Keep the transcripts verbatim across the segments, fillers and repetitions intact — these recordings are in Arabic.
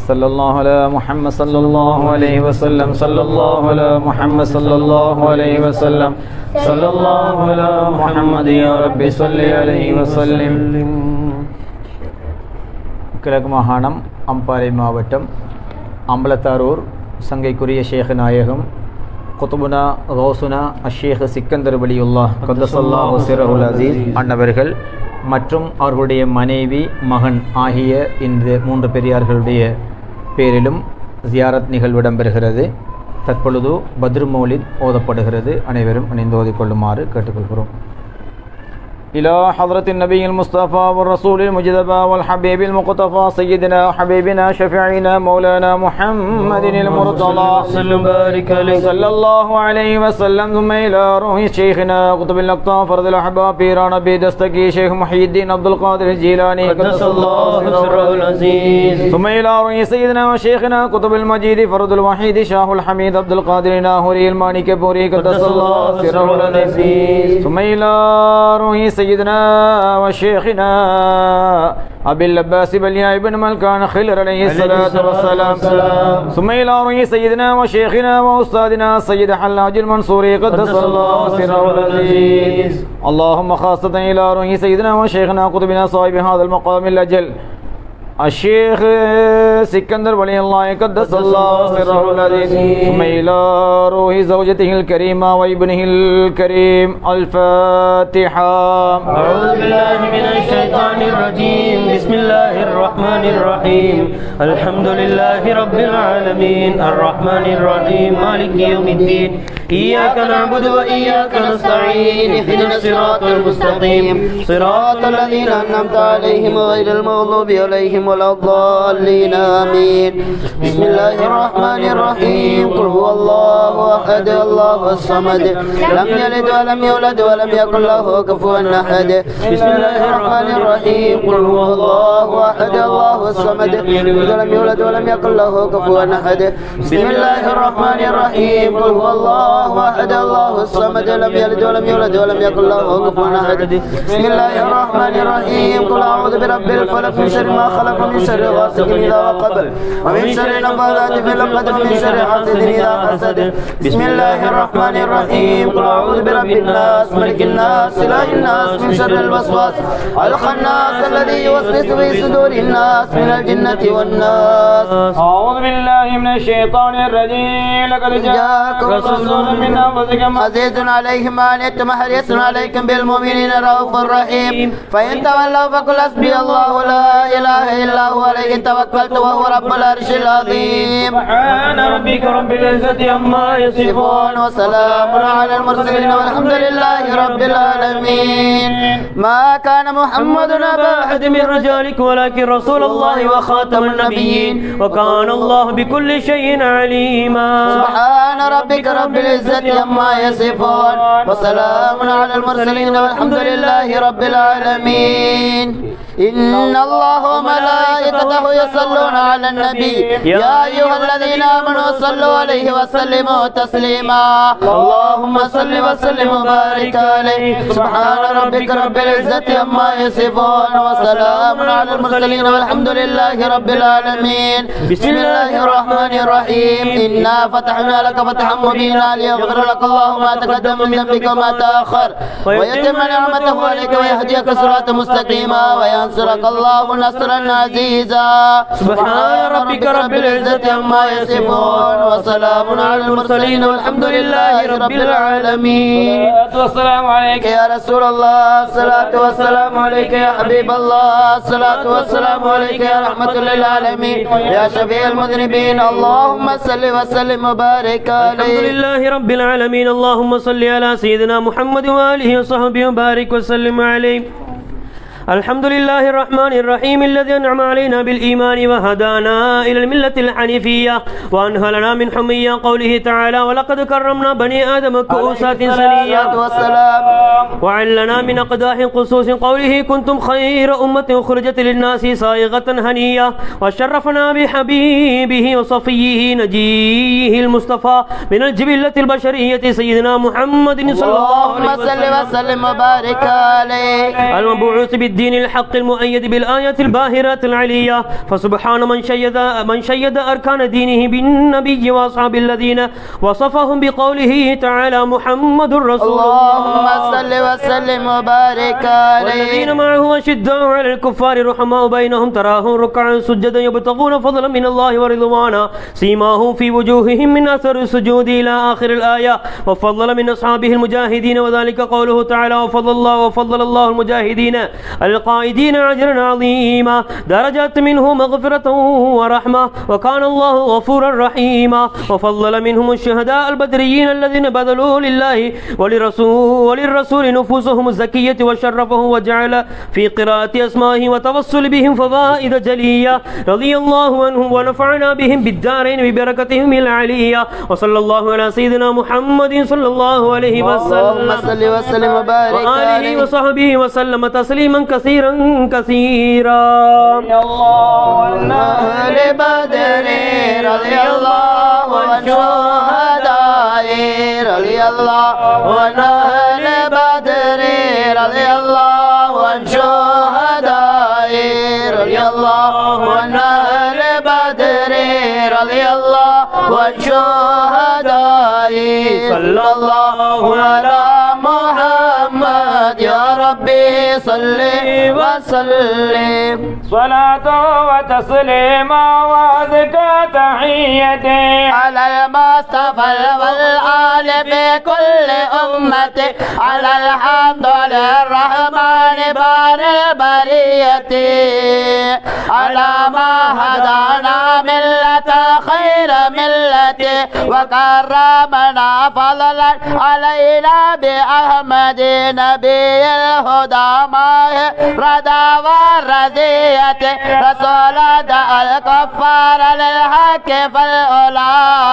صلى الله على محمد صلى الله عليه وسلم صلى الله على محمد صلى الله عليه وسلم صلى الله على محمد يا ربي صل عليه وسلم. கிழக்கு மாகாணம் அம்பாறை மாவட்டம் அம்பலத்தாரூர் சங்கைக்குரிய ஷேக் நாயகம் குத்துபுனா ரோசுனா அஷேக் சிக்கந்தர் வலியுல்லாஹ் கத்தஸல்லாஹு சிர்ரஹுல் அஸீஸ் அன்னவர்கள் மற்றும் அவர்களுடைய மனைவி மகன் ஆகிய இந்த மூன்று பெரியார்களுடைய பேரிலும் ஜியாரத் நிகழ்வு இடம்பெறுகிறது. தற்பொழுது பத்ர் மௌலித் ஓதப்படுகிறது. அனைவரும் இணைந்து ஓதிக்கொள்ளுமாறு கேட்டுக்கொள்கிறோம். إلى حضرة النبي المصطفى والرسول المجتبى والحبيب المقتفى سيدنا حبيبنا شفيعنا مولانا محمد المرتضى صلى الله عليه وسلم. ثم إلى روح شيخنا قطب الأقطاب فرد الأحباب بيران أبي دستكي شيخ محي الدين عبد القادر الجيلاني قدس الله سره العزيز. ثم إلى روح سيدنا وشيخنا قطب المجيد فرد الوحيد شاه الحميد عبد القادر ناهوري الماني كبوري قدس الله سره العزيز. ثم إلى روح سيدنا وشيخنا أبي اللباس بلياء بن ملكان خلر عليه الصلاة والسلام. ثم إلى روح سيدنا وشيخنا وأستاذنا سيد حلاج المنصوري قدس الله سره العزيز. اللهم خاصة إلى روح سيدنا وشيخنا قطبنا صاحب هذا المقام الأجل الشيخ سكندر ولي الله قدس الله سره العزيز. ثم إلى روح زوجته الكريمة وابنه الكريم. الفاتحة. أعوذ بالله من الشيطان الرجيم. بسم الله الرحمن الرحيم. الحمد لله رب العالمين الرحمن الرحيم مالك يوم الدين. إياك نعبد وإياك نستعين. اهدنا الصراط المستقيم صراط الذين أنعمت عليهم غير المغضوب عليهم ولا الضالين آمين. بسم الله الرحمن الرحيم. قل هو الله أحد الله الصمد لم يلد ولم يولد ولم يكن له كفوا أحد. بسم الله الرحمن الرحيم. قل هو الله أحد الله الصمد لم يولد ولم يكن له كفوا أحد. بسم الله الرحمن الرحيم. قل هو الله أحد الله الصمد لم يلد ولم يولد ولم يكن له كفوا أحد. بسم الله الرحمن الرحيم. قل أعوذ برب الفلق من شر ما خلق ومن شر غاسق إذا وقب ومن شر النفاثات في العقد ومن شر حاسد إذا حسد. بسم الله الرحمن الرحيم. قل أعوذ برب الناس ملك الناس إله الناس من شر الوسواس الخناس الذي يوسوس في صدور الناس من الجنة والناس. أعوذ بالله من الشيطان الرجيم. لقد جاءكم رسول من أنفسكم عزيز عليه ما عنتم حريص عليكم بالمؤمنين رؤوف رحيم. فإن تولوا فقل حسبي الله لا إله إلا هو عليه توكلت وهو رب العرش العظيم. سبحان ربك رب العزة عما يصفون وسلام على المرسلين والحمد لله رب العالمين. ما كان محمد أبا أحد من رجالكم ولكن رسول الله وخاتم النبيين وكان الله بكل شيء عليما. سبحان ربك رب العزة عما يصفون وسلام على المرسلين والحمد لله رب العالمين. إن الله وملائكته يصلون على النبي يا أيها الذين آمنوا صلوا عليه وسلموا تسليما. اللهم صل وسلم وبارك عليه. سبحان ربك رب العزة عما يصفون وسلام على المرسلين والحمد لله رب العالمين. بسم الله الرحمن الرحيم. إنا فتحنا لك فتحا مبينا ليغفر لك الله ما تقدم من ذنبك وما تأخر ويتم نعمته عليك ويهديك صراطا مستقيما وينصرك الله نصرا عزيزا. سبحان ربك رب العزة عما يصفون وسلام على المرسلين والحمد لله رب العالمين. والسلام عليك يا رسول الله. الصلاة والسلام عليك يا حبيب الله. الصلاة والسلام عليك يا رحمة للعالمين يا شفيع المذنبين. اللهم صل وسلم وبارك عليه. الحمد لله رب العالمين. اللهم صل على سيدنا محمد وآله وصحبه وبارك وسلم عليه. الحمد لله الرحمن الرحيم الذي أنعم علينا بالإيمان وهدانا إلى الملة الحنيفية وأنهلنا من حمية قوله تعالى ولقد كرمنا بني آدم كؤوسات سنية وعلنا من أقداح قصوص قوله كنتم خير أمة أخرجت للناس صائغة هنية وشرفنا بحبيبه وصفيه نجيه المصطفى من الجبلة البشرية سيدنا محمد صلى الله عليه وسلم وسلم وبارك عليه. المبعوث بالدين الدين الحق المؤيد بالآيات الباهرات العلية. فسبحان من شيد من شيد أركان دينه بالنبي وأصحاب الذين وصفهم بقوله تعالى محمد رسول الله اللهم صل وسلم وبارك عليه. والذين معه أشداء على الكفار رحماء بينهم تراهم ركعا سجدا يبتغون فضلا من الله ورضوانا سيماهم في وجوههم من أثر السجود إلى آخر الآية. وفضل من أصحابه المجاهدين وذلك قوله تعالى وفضل الله وفضل الله المجاهدين القائدين أجرا عظيما درجات منه مغفرة ورحمة وكان الله غفورا رحيما. وفضل منهم الشهداء البدريين الذين بذلوا لله ولرسول وللرسول نفوسهم الزكية وشرفهم وجعل في قراءة أسمائه وتوصل بهم فوائد جلية رضي الله عنهم ونفعنا بهم بالدارين ببركتهم العلية. وصلى الله على سيدنا محمد صلى الله عليه وسلم اللهم صل وسلم وبارك وآله عليه. وصحبه وسلم تسليما كثيرا كثيرا. الله عن أهل بدر رضي الله عن شهداء رضي الله عن أهل بدر رضي الله عن شهداء رضي الله عن أهل بدر رضي الله عن شهداء صلى الله على محمد يا ربي صل وسلم صلاة وتسليما وأزكى تحيتي على المصطفى والآل في كل أمتي على الحمد للرحمن بار البرية على ما هدانا ملة خير ملتي وكرمنا فضلا علينا بأحمد نبي الهدى ماه ردى والرزية رسول الكفار للحق فالأولى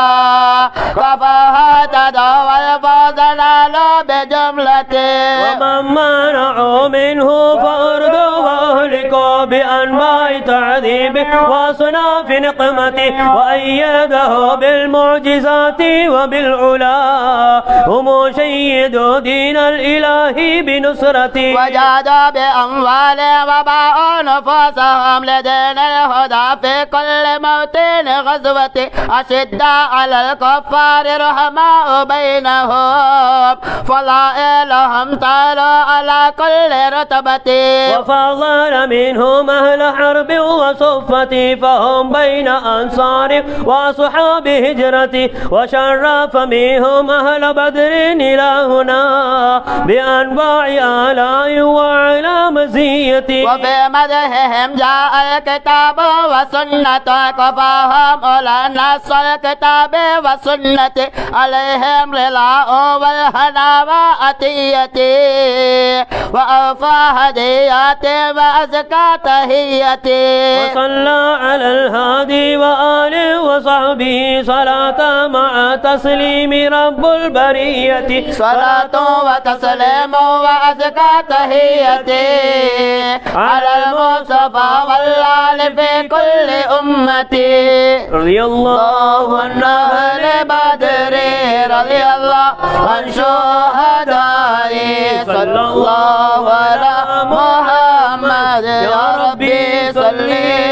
وفهد والفوز نالوا بجملته ومن منعوا منه فأرضوا وأهلكوا بأنواع تعذيب وصناف نقمته وأيده بالمعجزات وبالعلا هم شيدوا دين الإله بنصرته وجادوا بأموالهم وباعوا نفوسهم لدين الهدى في كل موطن غزوة أشداء على الكفار رحماء بينهم فضائلهم تعالوا على كل رتبة وفضل منهم أهل حرب وصفة فهم بين أنصار وأصحاب هجرة وشرف منهم أهل بدر إلى هنا بأنواع آلاء وعلى مزية وفي مدحهم جاء الكتاب والسنة كفاهم أولى النص الكتاب والسنة عليهم رضا والهنا وأتيتي وأوفى هدياتي وأزكى تهيتي وصلى على الهادي وآله وصحبه صلاة مع تسليم رب البرية صلاة وتسليم وأزكى تهيتي على المصطفى والآل في كل أمتي رضي الله عن أهل بدر رضي الله عن شهداء صلى الله على محمد يا ربي صل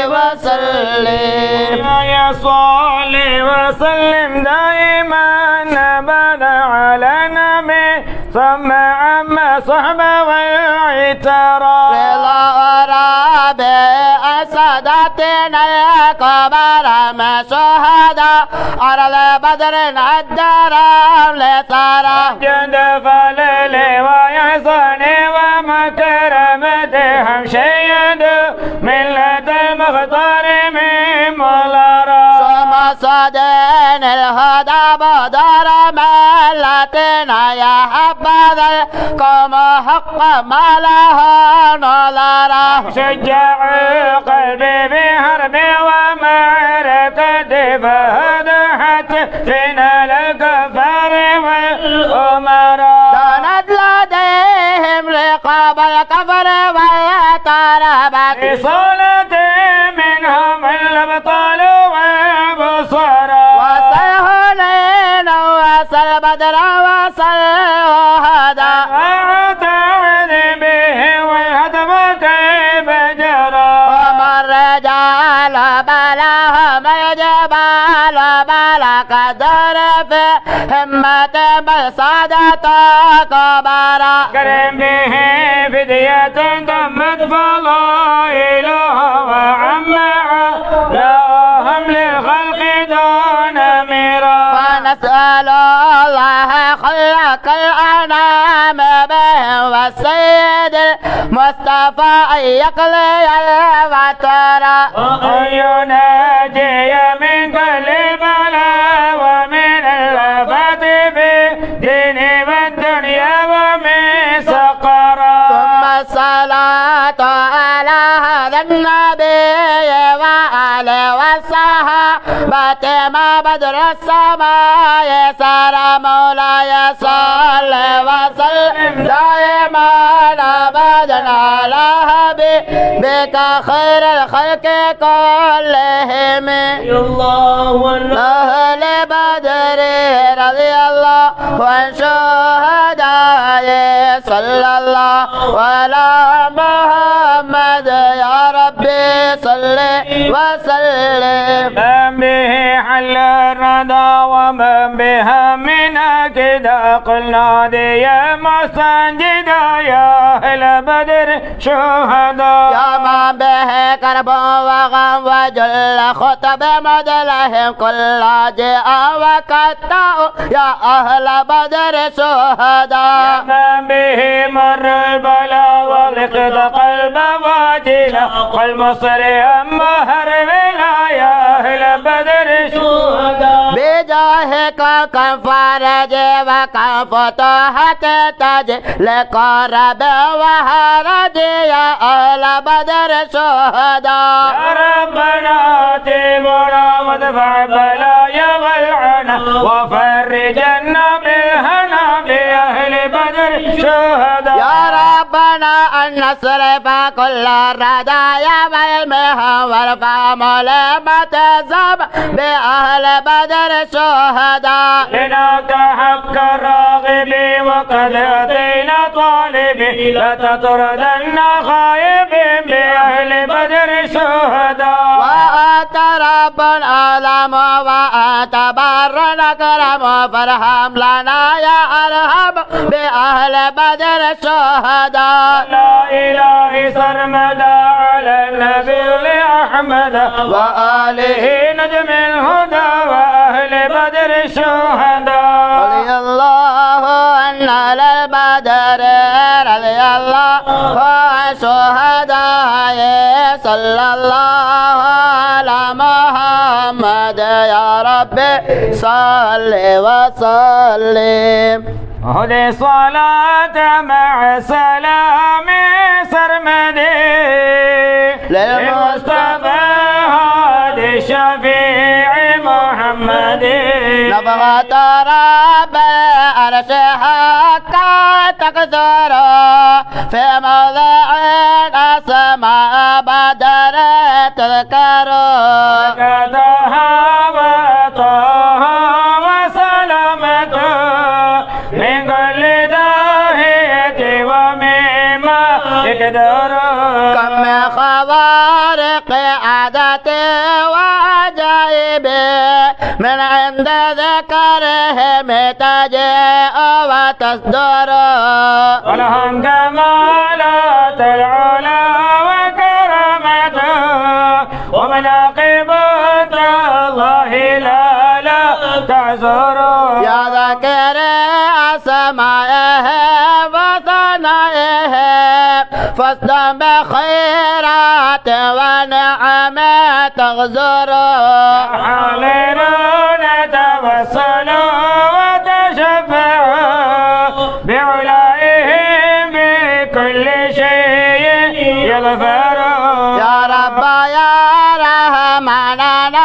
وسلم يا صل وسلم دائما أبدا على نبي ثم عم صحبه والعترى رضا ربي أسدتنا الكبار ما شهدا أرض بدر الدرام لثرى جد فللي ويحصني ومكرمتهم شيد ملة المختار من مولارا ثم صدين الهدى بدر ملتنا يا حبذا القوم حق ما لها نظرا شجع قلبي بحرب ومعركة فهدحت فينا الكفار والأمراء كانت لديهم رقاب الكفر والتربة بصولة منهم الأبطال والبصرى وسلهنين وسل بدر وسل هدى أعتقد به والهدم كيف جبال ملك الدهر في همة بل صادتك كبرا كرم به فدية تمت فضائلها وعم لهم للخلق دون ميرا فنسأل الله خلق الأنعام بهم والسيد المصطفى أن يقضي الوتر وأن يناجي من كل البلاء ومن الآفات في الدين والدنيا ومن سقرا ثم الصلاة على هذا النبي وآله والصحابة ما بدر السماء سار مولاي صل وسلم دائما أبدا على حبيبك خير الخلق كلهم الله أهل بدر رضي الله عن شهداء صلى الله على محمد يا ربي صل وسلم من به حل الردى ومن بها من كدا قلنا دي مستنجدا يا أهل بدر شهداء يا من به كرب وغم وجل خطب مدلهم كل جاء وكتاء يا أهل بدر شهداء من به مر البلاء ولقد قلب واجلا والمصر أما هربلا يا أهل بدر شهداء بجاهك كم فرج وكم فتحت تاج لقرب وهرج يا أهل بدر شهداء يا ربنا تيمنا وادفع بلايا والعنا وفرجنا بالهنا بأهل بدر شهداء يا ربنا أن نصرف كل الردايا والمهن وارفع ملامة الزب بأهل بدر شهداء لناك حق الراغبي وقد أتينا طالبي لا تطردن خائبين بأهل بدر شهداء وأنت رب أعلم وأنت بر أكرم فارحم لنا يا أرحم بأهل بدر شهداء لا إله سرمدا على النبي لأحمد وآله نجم الهدى وأهل بدر شهداء رضي الله عن أهل البدر رضي الله عن شهداء صلى الله على محمد يا ربي صل وسلم هدي صلاة مع سلام سرمدي للمصطفى هادي الشفيع محمد نبغة رب العرش حقا تكثر في موضع أسماء بدر تذكر كتها وطه وسلامته من كل داهية ومما يقدر كم من خوارق عادة وعجائب من عند ذكرهم تجيء وتصدر ولهم كمالات العلا وكرامته ومناقب الله لا لا تعذر يا ذكر أسمائهم وثنائهم فاصدم بخيرات ونعم تغزر حاضرون توسلوا وتشفعوا بعلائهم بكل شيء يغفروا يا رب يا رحمن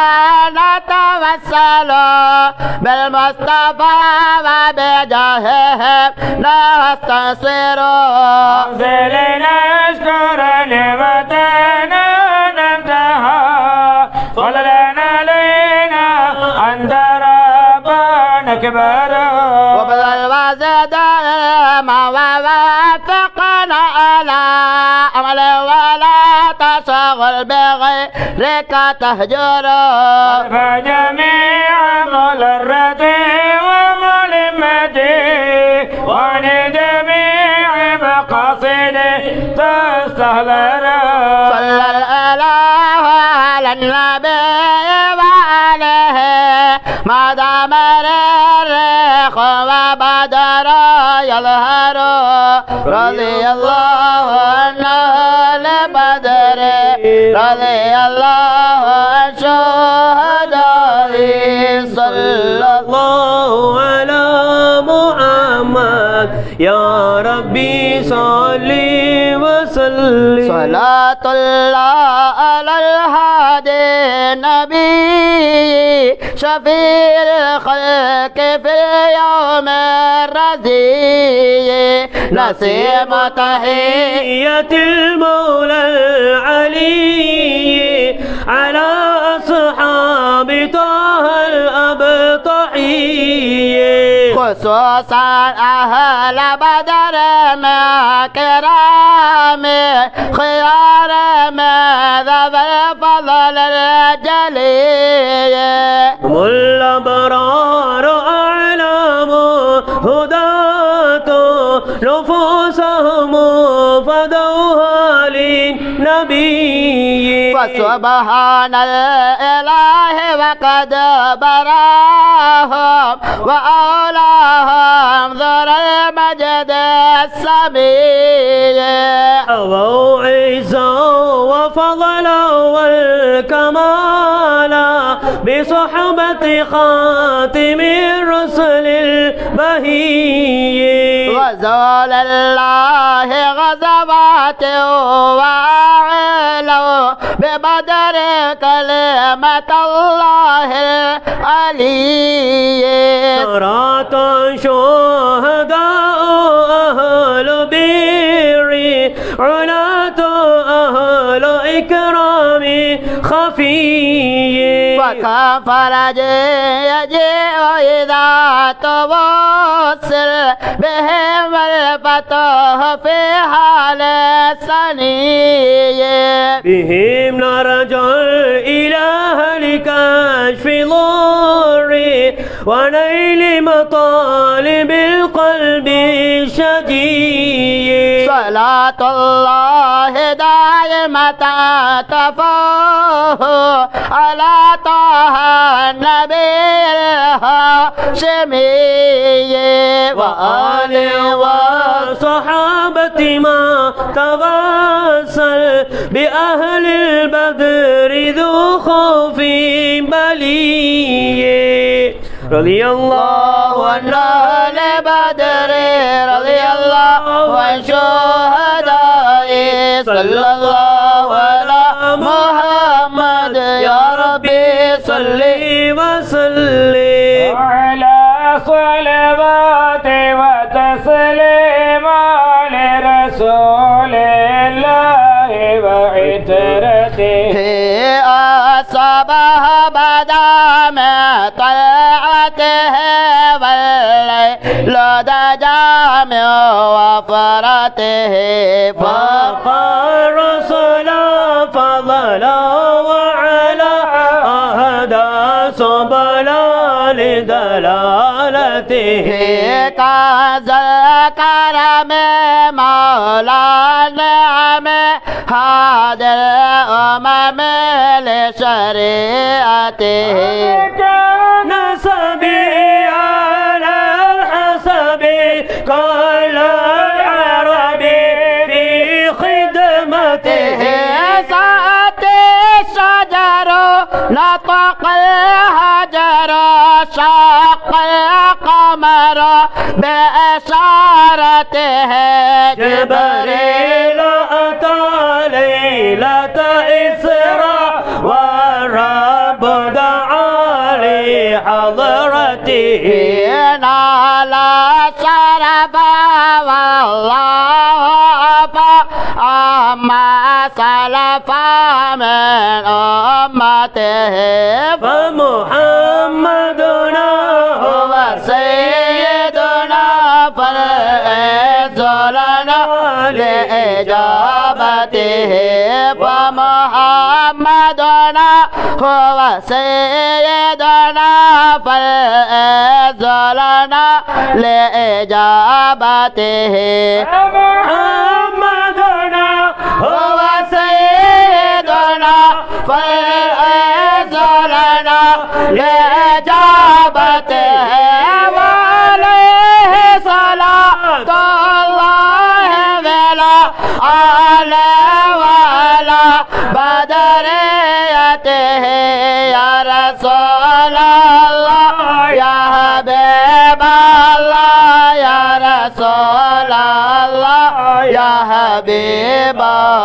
نتوسل بالمصطفى وبجاههم نستنصر أنزل نشكر نعمتنا نمتها صلنا علينا أنت ربنا كبر وبذل وزد ما ووفقنا على عمل ولا تشاء تشتغل بغيرك تهجر فجميع مضرتي وملمتي وعن جميع مقاصدي تستهلر صلى الإله على النبي وعليه ما دام الريح وبدر يظهر رضي الله عنه لبدر رضي الله عن شهدائه صلى الله على محمد يا ربي صل وسلم صلاة الله على الهادي النبي شفيع الخلق في اليوم الرزي نسيم تحية المولى العلي على أصحاب طه الأبطحي خصوصا أهل بدر مع كرام خيار مذهب الفضل الجليل هم الأبرار أعلام هداة نفوسهم فدوها للنبي فسبحان الإله وقد براهم وأولاهم ذر المجد السمي أبوا عزا وفضلا والكمال بصحبة خاتم الرسل البهي غزول الله غزوات وعلوا ببدر كلمة الله العلي صراط شهداء أهل بر علاة أهل إكرام خفي وكم فرج يجيء إذا توصل بهم الفتح في حال السني بهم نرجو الإله لكشف ضر ونيل مطالب القلب الشقي صلاة الله دائمة تفوه على طه النبي الهاشمي وآله وصحابة ما تواصل بأهل البدر ذو خوف بلي رضي الله عن أهل بدر رضي الله عن شهدائه صلى الله على محمد يا ربي صل وسلم وعلى صلوات وتسليم لرسول الله وعترته أصابه بدا من طلعته والليل دجا من وفرته فقى الرسول فضلا وعلى أهدى سبلا لدلالته كاز الكرم مولى النعم هذا الأمم لشريعته كان سبي على الحسب كل العرب في خدمته سأت الشجر نطق الهجر شق القمر بإشارته جبريل أتى ليلة إسراء والرب دعا لحضرته نال شرف والله أما سلف من أمته فمحمدنا هو سيدنا فالعز لنا لإجابته فمحمد محمدنا هو سيدنا فالعز لنا لإجابته محمدنا هو سيدنا فالعز لنا لإجابته وعليه صلاة الله بلا عليه وعلى بدريته يا رسول الله يا حبيب الله يا رسول الله يا حبيب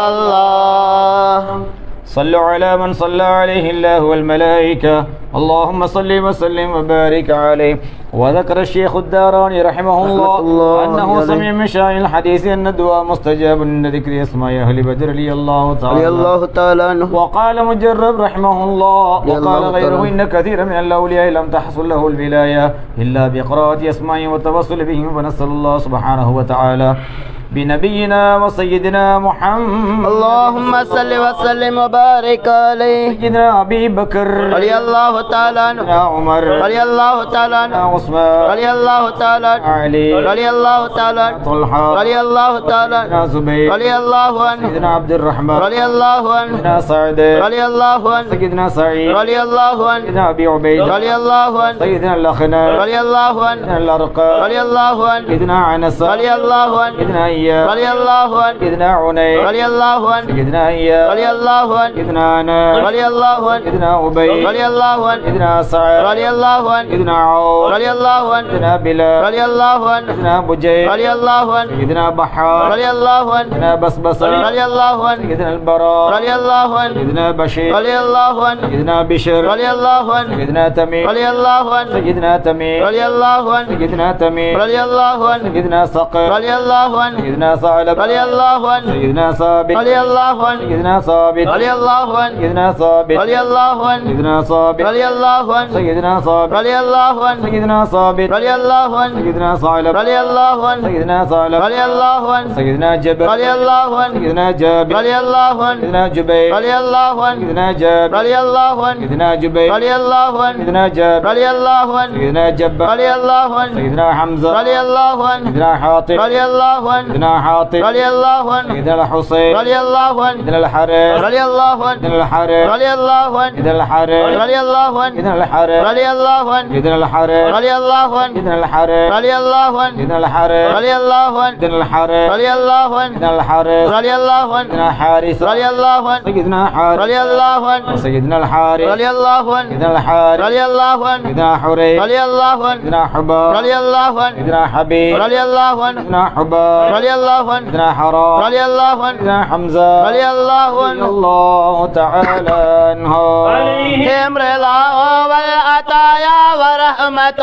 الله. صلوا على من صلى عليه الله والملائكة اللهم صل وسلم وبارك عليه. وذكر الشيخ الداراني رحمه الله, الله أنه سمع من شأن الحديث أن الدعاء مستجاب من ذكر اسماء أهل بدر رضي الله تعالى الله تعالى عنه. وقال مجرب رحمه الله وقال غيره إن كثير من الأولياء لم تحصل له الولاية إلا بقراءة أسماء والتوسل بهم فنسأل الله سبحانه وتعالى بنبينا وسيدنا محمد اللهم صل وسلم وبارك عليه سيدنا أبي بكر رضي الله تعالى عنه سيدنا عمر رضي الله تعالى عنه عثمان رضي الله تعالى عنه علي رضي الله تعالى عنه طلحة رضي الله تعالى عنه سيدنا زبير رضي الله عنه سيدنا عبد الرحمن رضي الله عنه سيدنا سعد رضي الله عنه سيدنا سعيد رضي الله عنه سيدنا أبي عبيد رضي الله عنه سيدنا الأخنس رضي الله عنه سيدنا الأرقم رضي الله عنه سيدنا عنس رضي الله عنه سيدنا إياس رضي الله عنه سيدنا عنيس رضي الله عنه سيدنا إياس رضي الله عنه سيدنا أنس رضي الله عنه سيدنا أبي رضي الله عنه سيدنا سعد رضي الله عنه سيدنا عوف رضي الله عنه سيدنا بلال رضي الله عنه سيدنا بجير رضي الله عنه سيدنا بحار رضي الله عنه سيدنا بسبسة رضي الله عنه سيدنا البراء رضي الله عنه سيدنا بشير رضي الله عنه سيدنا بشر رضي الله عنه سيدنا تميم رضي الله عنه سيدنا تميم رضي الله عنه سيدنا تميم رضي الله عنه سيدنا صقر رضي الله عنه سيدنا ثعلب رضي الله عنه سيدنا ثابت رضي الله عنه سيدنا ثابت رضي الله عنه سيدنا ثابت رضي الله عنه سيدنا ثابت رضي الله عنه سيدنا ثابت رضي الله عنه سيدنا ثابت رضي الله عنه سيدنا ثعلب رضي الله عنه سيدنا ثعلب رضي الله عنه سيدنا جبر رضي الله عنه سيدنا جابر رضي الله عنه سيدنا جبير رضي الله عنه سيدنا جابر رضي الله عنه سيدنا جبير رضي الله عنه سيدنا جابر رضي الله عنه سيدنا جبر رضي الله عنه سيدنا حمزة رضي الله عنه سيدنا حاطب رضي الله عنه سيدنا حاطب رضي الله عنه سيدنا الحسين رضي الله عنه سيدنا الحارث رضي الله عنه سيدنا الحارث رضي الله عنه سيدنا الحارث رضي الله عنه سيدنا الحارث رضي الله عنه سيدنا الحارث رضي الله عنه سيدنا الحارث رضي الله عنه سيدنا الحارث رضي الله عنه سيدنا الحارث رضي الله عنه سيدنا الحارث رضي الله عنه سيدنا حارث رضي الله عنه سيدنا حارث رضي الله عنه سيدنا الحارث رضي الله عنه سيدنا الحارث رضي الله عنه سيدنا حريث رضي الله عنه سيدنا حباب رضي الله عنه سيدنا حبيب رضي الله عنه سيدنا حباب رضي الله عنه سيدنا حرام رضي الله عنه سيدنا حمزة رضي الله رضي عنه الله تعالى عنه هم رضا والعطايا ورحمة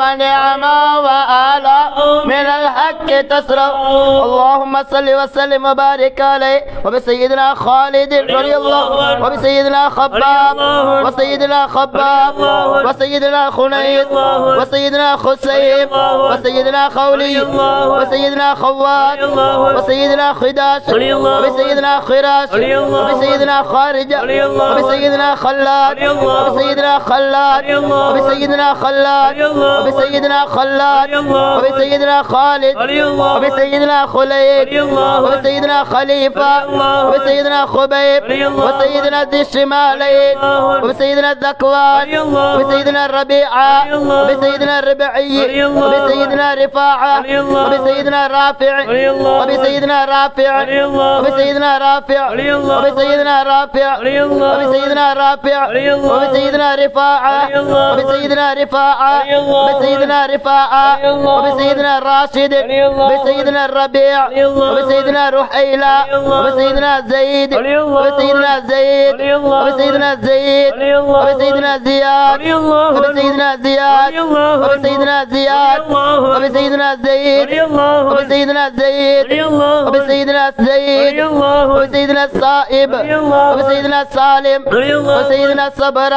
ونعمة وآلاء من الحق تسرى. اللهم صل وسلم وبارك عليه وبسيدنا خالد رضي الله وبسيدنا خباب وسيدنا خباب وسيدنا خنيس وسيدنا خسيم وسيدنا خولي وسيدنا خوات وسيدنا خداش وبسيدنا خراش وبسيدنا خارجة وبسيدنا خلاد وبسيدنا خلاد وبسيدنا خلاد وبسيدنا خلاد وبسيدنا خالد وبسيدنا خليد وبسيدنا خليفة وبسيدنا خبيب وسيدنا ذي الشمالين وبسيدنا الذكوان وبسيدنا الربيعة وبسيدنا الربعي وبسيدنا رفاعة وبسيدنا رافع وبسيدنا رافع وبسيدنا رافع وبسيدنا رافع وبسيدنا رافع وبسيدنا رفاعة وبسيدنا رفاعة وبسيدنا رفاعة وبسيدنا راشد وبسيدنا الربيع وبسيدنا رحيلة وبسيدنا زيد وبسيدنا زيد وبسيدنا زيد وبسيدنا زياد وبسيدنا زياد وبسيدنا زياد وبسيدنا زيد وبسيدنا زيد وبسيدنا زيد وبسيدنا الصائب وبسيدنا السالم وبسيدنا الصبراء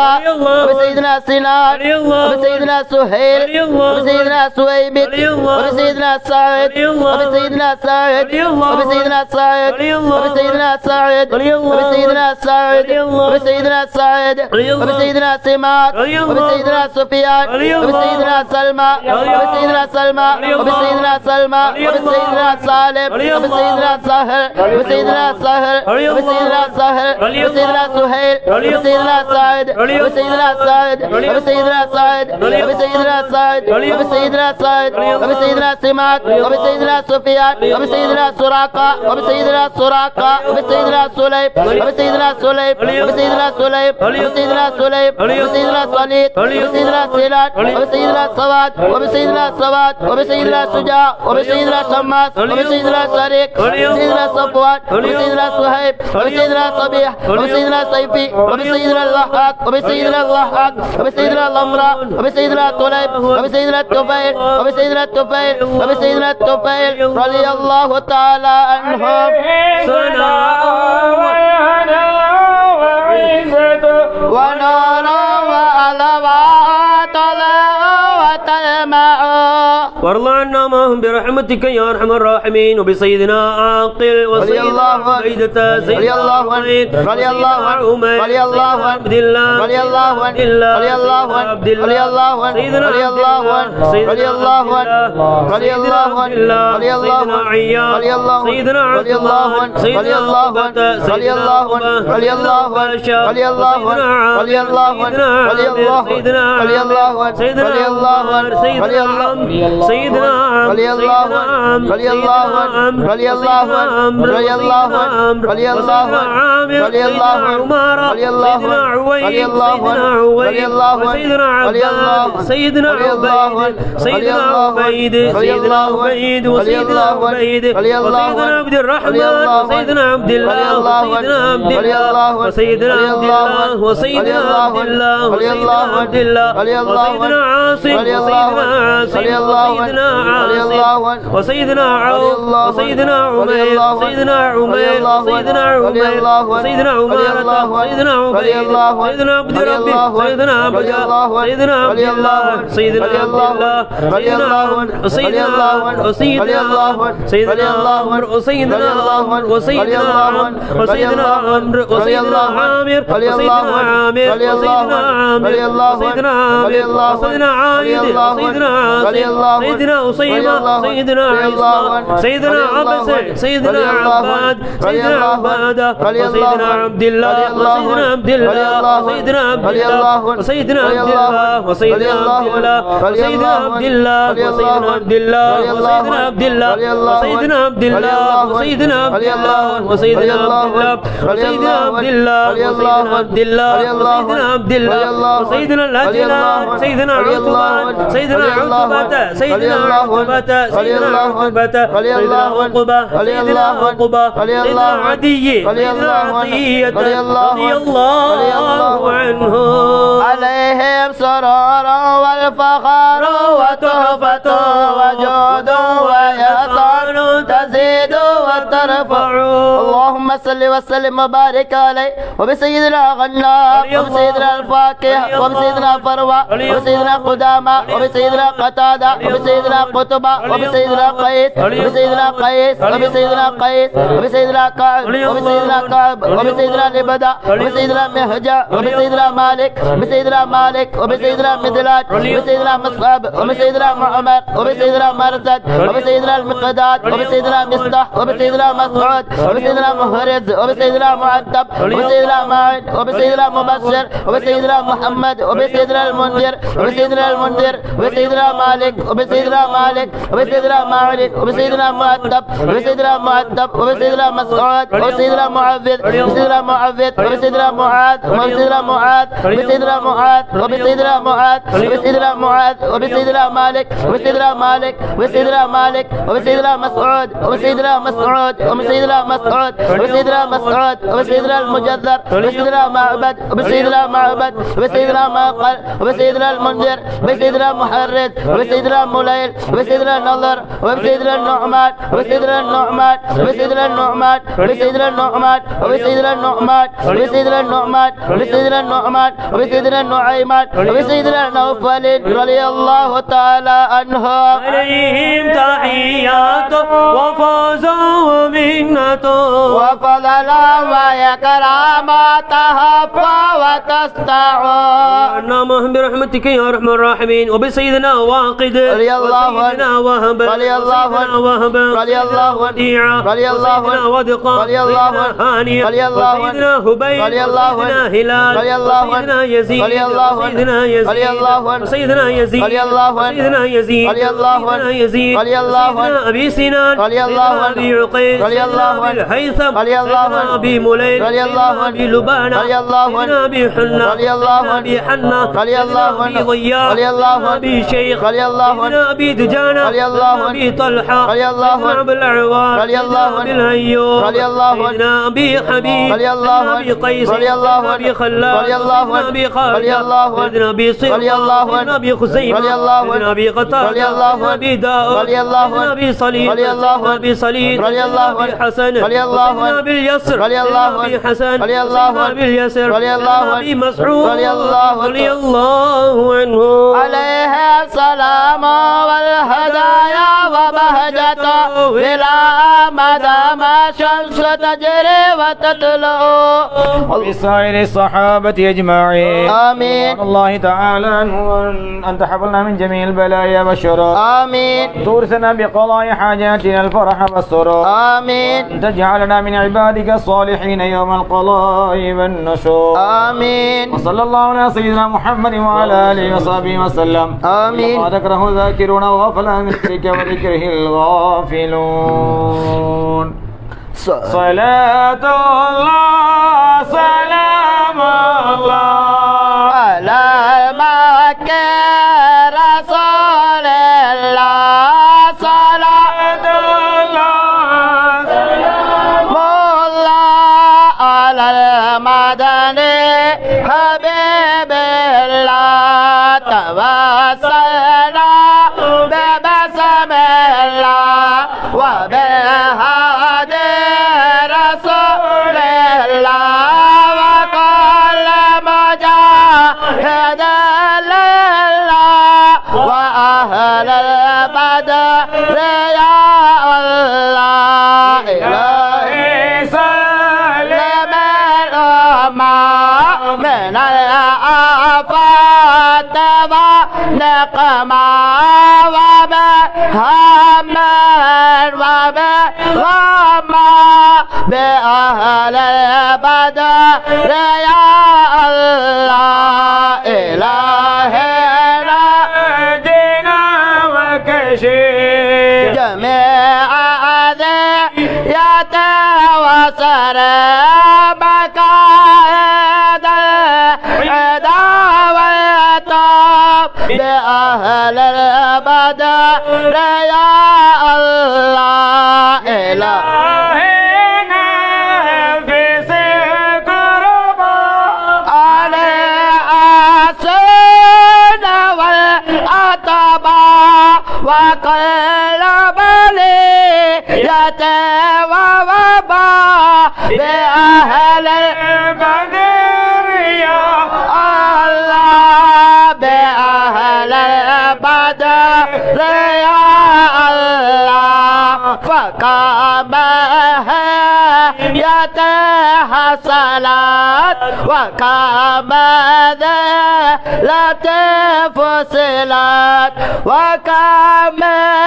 وبسيدنا سنان وبسيدنا سهيل وبسيدنا سويبت وبسيدنا سعد وبسيدنا سعد وبسيدنا سعد وبسيدنا سعد وبسيدنا سعد وبسيدنا سعد وبسيدنا سمات وبسيدنا سفيان وبسيدنا سلمى وبسيدنا سلمى وبسيدنا سلمى وبسيدنا سالم وبسيدنا سهل وبسيدنا سهل وبسيدنا سهل وبسيدنا سهيل وبسيدنا سعد وبسيدنا سعد وبسيدنا سعد وبسيدنا سعد وبسيدنا سعد وبسيدنا سمات وبسيدنا سفيان وبسيدنا سراقة وبسيدنا سراقة وبسيدنا سليم وبسيدنا سليم وبسيدنا سليم وبسيدنا سليم وبسيدنا صليت وبسيدنا سلال وبسيدنا سواد وبسيدنا سواد وبسيدنا شجاع وبسيدنا شماس وبسيدنا شريك وبسيدنا صفوان وبسيدنا صهيب وبسيدنا صبيح وبسيدنا سيفي وبسيدنا الضحاك وبسيدنا الضحاك وبسيدنا الأمراء وبسيدنا طليب وبسيدنا الطفيل وبسيدنا الطفيل وبسيدنا الطفيل رضي الله تعالى عنهم. ونورا وعلوات وتلمع وارض عنا معهم برحمتك يا ارحم الراحمين وبسيدنا عاقل وسيدنا سيدة سيدنا وليد رضي الله عنه رضي الله عنه عبد الله رضي الله عنه رضي الله عنه عبد الله سيدنا رضي الله عنه رضي الله عنه رضي الله عنه رضي الله عنه عياض سيدنا عبد الله سيدنا عقبة سيدنا عقبة رضي الله عنه رضي الله عنه رضي الله عنه رضي الله سيدنا رضي الله عنه سيدنا رضي الله عنه سيدنا سيدنا رضي الله عنه رضي الله عنه رضي الله عنه رضي الله عنه رضي الله عنه رضي الله عنه رضي الله عنه سيدنا عباس سيدنا عبيد سيدنا عبيد سيدنا عبيد وسيدنا عبيد وسيدنا عبد الرحمن وسيدنا عبد الله وسيدنا عبد الله وسيدنا عبد الله وسيدنا عبد الله وسيدنا عبد الله وسيدنا عاصم وسيدنا عاصم وسيدنا عاصم وسيدنا عوف وسيدنا عمير سيدنا عمير سيدنا عمير سيدنا عمارة سيدنا عبيد سيدنا عبد ربي سيدنا عبد سيدنا عبد الله سيدنا عبد الله سيدنا عمر سيدنا عمر سيدنا عمر سيدنا عمر وسيدنا عمر وسيدنا عمر وسيدنا عمر وسيدنا عامر وسيدنا عامر وسيدنا عامر وسيدنا عامر وسيدنا عايد سيدنا عاصم سيدنا أصيبة سيدنا عيسى سيدنا عبس سيدنا عباد سيدنا عبادة وسيدنا عبد الله وسيدنا عبد الله وسيدنا عبد الله وسيدنا عبد الله وسيدنا عبد الله وسيدنا عبد الله وسيدنا عبد الله وسيدنا عبد الله وسيدنا عبد الله وسيدنا عبد الله وسيدنا عبد الله وسيدنا عبد الله وسيدنا عبد الله وسيدنا عبد الله وسيدنا الأجلال سيدنا عتبان سيدنا عتبة سيدنا عتبة سيدنا عتبة سيدنا عقبة سيدنا عقبة سيدنا عدي سيدنا عطية رضي الله عنه عليهم سرور والفخر وتحفة وجود ويسار تزيد وترفع. اللهم صل وسلم وبارك عليه وبسيدنا غنام وبسيدنا الفاكهة وبسيدنا فروة وبسيدنا قدامة وبسيدنا قتادة وبسيدنا قطبة وبسيدنا قيس وبسيدنا قيس وبسيدنا قيس وبسيدنا كعب وبسيدنا كعب وبسيدنا لبدا وبسيدنا مهجع وبسيدنا مالك وبسيدنا مالك وبسيدنا مدلات وبسيدنا مصعب وبسيدنا معمر وبسيدنا مرزد وبسيدنا المقداد وبسيدنا مصطح وبسيدنا مسعود وبسيدنا مهرز وبسيدنا معتب وبسيدنا معين وبسيدنا مبشر وبسيدنا محمد وبسيدنا المنذر وبسيدنا المنذر وبسيدنا مالك وبسيدنا مالك وبسيدنا معين وبسيدنا معتب وبسيدنا معتب وبسيدنا مسعود وبسيدنا معذب وبسيدنا معذب وبسيدنا معاذ وبسيدنا معاذ وبسيدنا معاذ وبسيدنا معاذ وبسيدنا معاذ وبسيدنا مالك وبسيدنا مالك وبسيدنا مالك وبسيدنا مسعود وبسيدنا مسعود وبسيدنا مسعود وبسيدنا وبسيدنا مسعود وبسيدنا المجذر وبسيدنا معبد وبسيدنا معبد وبسيدنا معقل وبسيدنا المنذر وبسيدنا محرز وبسيدنا مليل وبسيدنا النضر وبسيدنا النعمان وبسيدنا النعمان وبسيدنا النعمان وبسيدنا النعمان وبسيدنا النعمان وبسيدنا النعمان وبسيدنا النعمان وبسيدنا النعيمان وبسيدنا نوفل رضي الله تعالى عنه. عليهم تحيات وفوز ومنة وفضلا وإكراما تهفى وتستعان. اللهم برحمتك يا أرحم الراحمين. وبسيدنا واقد رضي الله عنه وهب رضي الله عنه وهب رضي الله عنه رضي الله عنه ودقا رضي الله عنه هاني رضي الله عنه سيدنا هبيل رضي الله عنه هلال رضي الله عنه سيدنا يزيد رضي الله عنه سيدنا يزيد رضي الله عنه سيدنا يزيد رضي الله عنه سيدنا يزيد رضي الله عنه سيدنا يزيد رضي الله عنه سيدنا أبي سنان رضي الله عنه أبي عقيل رضي الله سيدنا أبي عنه الهيثم رضي الله سيدنا عنه أبي مليل رضي الله سيدنا عنه أبي لبانة رضي الله عنه سيدنا أبي حنة رضي الله سيدنا عنه أبي حنة رضي الله سيدنا أبي عنه ضياء رضي الله سيدنا عنه أبي شيخ رضي الله عنه سيدنا أبي دجانة رضي الله سيدنا عنه أبي طلحة رضي الله سيدنا عنه أبي العوار رضي الله سيدنا أبي عنه الأيوب رضي الله عنه سيدنا أبي حبيب رضي الله سيدنا عنه أبي قيس رضي الله سيدنا عنه أبي خلاد رضي الله سيدنا عنه أبي خالد رضي الله عنه سيدنا أبي صير رضي الله عنه سيدنا أبي خزيمة رضي الله عنه سيدنا أبي قتادة رضي الله سيدنا عنه أبي داود رضي الله سيدنا عنه أبي صليب رضي الله سيدنا عنه أبي صليب رضي الله سيدنا أبي عنه حسن رضي الله سيدنا عنه أبي اليسر رضي الله سيدنا أبي عنه حسن رضي الله سيدنا عنه أبي اليسر رضي الله سيدنا عنه أبي مسعود رضي الله عنه رضي الله عنه. عليه السلام والهدايا وبهجته إلى مدى ما شمس تجري وتطلع. وبسائر الصحابة أجمعين. آمين. الله تعالى أن تحفظنا من جميع البلايا والشرور. آمين. تورثنا بقضاء حاجاتنا الفرح والسرور. آمين. تجعلنا من عبادك الصالحين يوم القضاء والنشور. آمين. وصلى الله على سيدنا محمد وعلى آله وصحبه وسلم. آمين. وما ذكره ذاكرون وغفل عن ذكرك وذكره الغافلون. صلاة الله سلام الله على مكة رسول الله صلاة الله سلام الله على المدني حبيب الله توسلنا ببسم الله وبالهادي رسول الله وكل مجاهد لله وأهل البدر يا الله إلهي سلم الأمة من الآفات ونقمة وبهم وبغمة بأهل البدر يا الله إلهنا دينا وكشف جميع أذيات وسر مكائد العدا والطاب بأهل البدر يا الله إلهنا في سكربا على أسنا والأطبا وقلب لي ووبا بأهل البدر يا الله بأهل البدر يا الله فقام يتحصلات وقام لا تفصلات وقام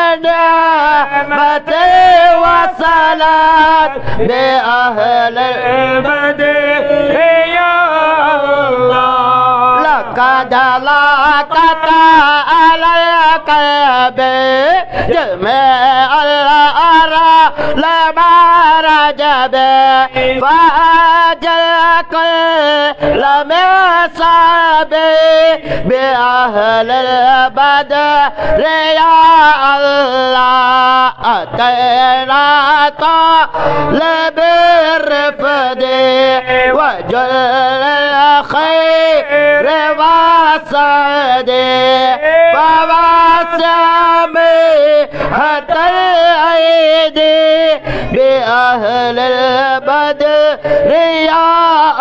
نعمة وصلات بأهل البدر يا الله لقد لاقت على القلب جميع الأرى لما رجب فأ كل من صابي بأهل البدر يا الله أتينا طالب الرفد وجل الخير والسعد فواسمي حتى الأيدي بأهل البدر يا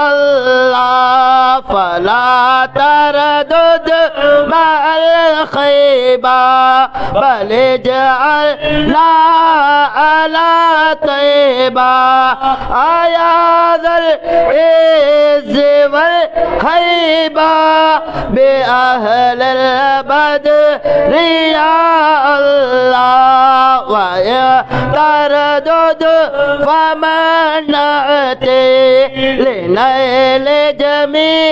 الله فلا تردد مع الخيبة بل اجعلنا على طيبة يا ذا العز والهيبة بأهل البدر يا الله ويا تردد فمن نأتي لنيل جميع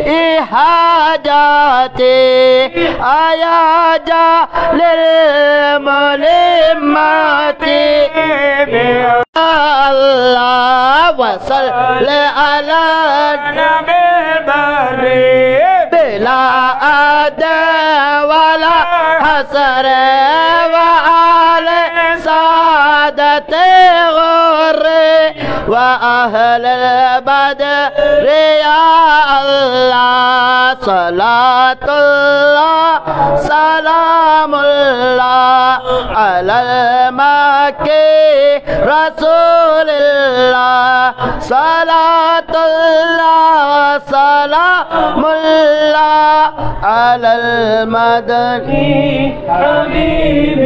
حاجاتي يا جعل الملمات الله وصل على النبي البري بلا أداء ولا حسر وعلى سعادة غر وأهل البدر يا الله صلاة الله سلام الله على المكي رسول الله صلاة الله سلام الله على المدني حبيب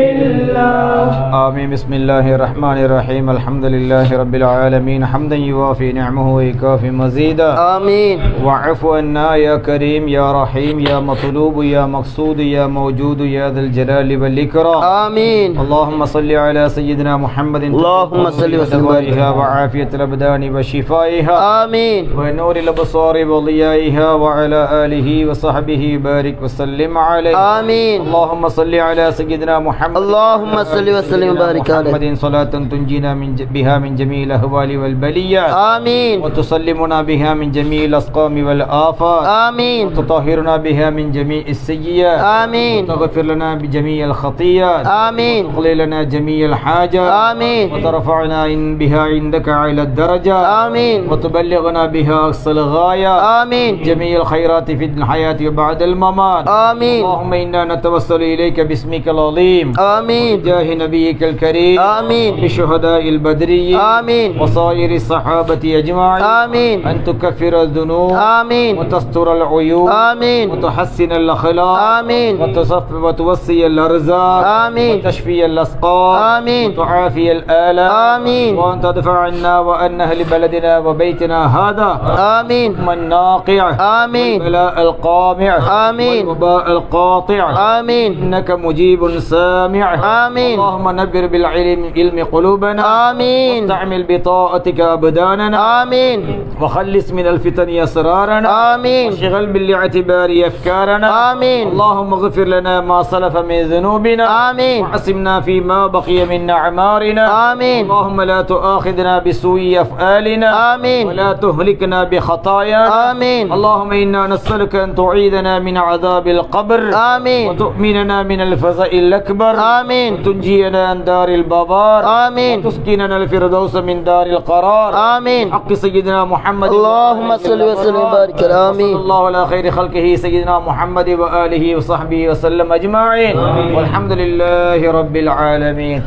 الله آمين. بسم الله الرحمن الرحيم. الحمد لله رب العالمين حمدا يوافي نعمه ويكافي مزيدا. آمين. واعف عنا يا كريم يا رحيم يا مطلوب يا مقصود يا موجود يا ذا الجلال والإكرام. آمين. اللهم صل على سيدنا محمد اللهم صل وسلم وعافية الأبدان وشفائها. آمين. ونور الأبصار وضيائها وعلى آله وصحبه بارك وسلم عليه. آمين. اللهم صل على سيدنا محمد اللهم صل وسلم وبارك عليه. محمد صلاة تنجينا من بها من جميع الأهوال والبليات. آمين. وتسلمنا بها من جميع الأسقام والآفات. آمين. وتطهرنا بها من جميع السيئات. آمين. وتغفر لنا بجميع الخطيئات. آمين. وتقضي لنا جميع الحاجات. آمين. وترفعنا بها عندك على الدرجات. آمين. وتبلغنا بها أقصى الغايات. آمين. جميع الخيرات في الحياة وبعد الممات. آمين. اللهم إنا نتوسل إليك باسمك العظيم. آمين. جاه نبيك الكريم. آمين. بشهداء البدريين. آمين. وصائر الصحابة أجمعين. آمين. أن تكفر الذنوب. آمين. وتستر العيوب. آمين. وتحسن الأخلاق. آمين. وتصف وتوسي الأرزاق. آمين. وتشفي الأسقام. آمين. وتعافي الآلام. آمين. وأن تدفع عنا وأن أهل بلدنا وبيتنا هذا آمين. الهم الناقع. آمين. والبلاء القامع. آمين. والوباء القاطع. آمين. إنك مجيب سامع. آمين. اللهم نبر بالعلم علم قلوبنا. آمين. واستعمل بطاعتك أبداننا. آمين. وخلص من الفتن أسرارنا. آمين. وشغل بالاعتبار أفكارنا. آمين. اللهم اغفر لنا ما سلف من ذنوبنا. آمين. وعصمنا فيما بقي من أعمارنا. آمين. اللهم لا تؤاخذنا بسوء أفعالنا. آمين. ولا تهلكنا بخطايانا. آمين. اللهم إنا نسألك أن تعيذنا من عذاب القبر. آمين. وتؤمننا من الفزع الأكبر. آمين. وتنجينا عن دار البوار. آمين. وتسكننا الفردوس من دار القرار. آمين. حق سيدنا محمد. اللهم صل وسلم وبارك عليه. آمين. صلى الله على خير خلقه سيدنا محمد وآله وصحبه وسلم أجمعين. والحمد لله رب العالمين.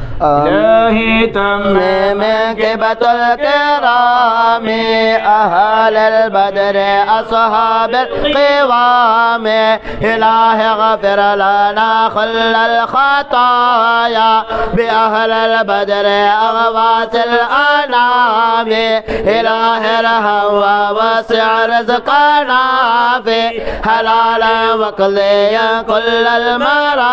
إلهي تمم منكبة الكرام أهل البدر أصحاب القوام إله اغفر لنا كل الخطايا بأهل البدر أغواث الأنام إله ارحم ووسع رزقنا في حلالا وقضيا كل المرام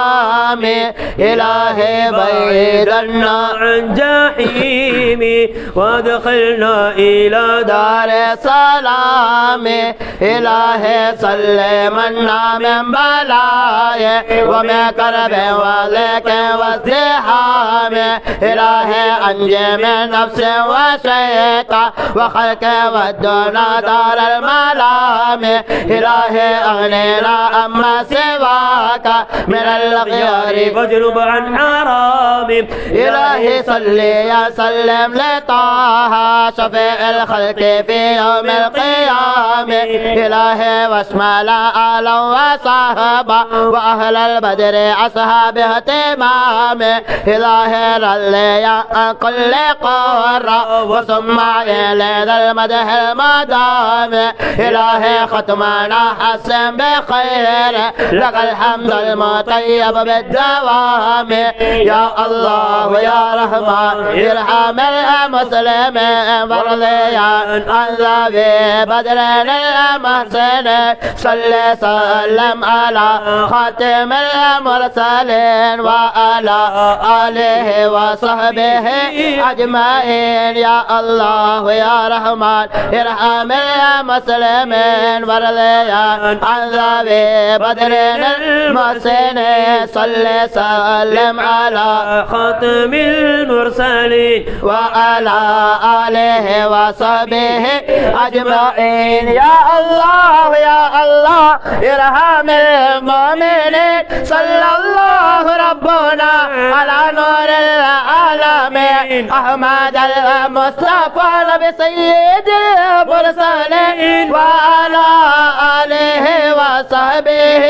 السلام إلهي بعيدنا عن جحيم وادخلنا إلى دار السلام إلهي سلمنا من بلاء ومن كرب وذك وازدحام إلهي أنجي من نفس وشيطان وخلق والدنيا دار الملام إلهي أغنينا أما سواك من الخيار واجنب عن حرام إلهي صلي يا سلم لطه شفيع الخلق في يوم القيامة إلهي واشمل آلا وصحبا وأهل البدر أصحاب اهتمام إلهي رلي عن كل قرى وسمع إلى ذا المدح المدام إلهي ختمنا حسن بخير لك الحمد المطيب بالدوام يا الله يا رحمن ارحم المسلمين وارضيان عن ذوي بدر المحسن صل سلم على خاتم المرسلين وعلى آله وصحبه أجمعين يا الله يا رحمن ارحم المسلمين وارضيان عن ذوي بدر المحسن صل سلم على خاتم المرسلين وعلى آله وصحبه أجمعين يا الله يا الله ارحم المؤمنين صلى الله ربنا على نور العالمين أحمد المصطفى نبي سيد المرسلين وعلى آله وصحبه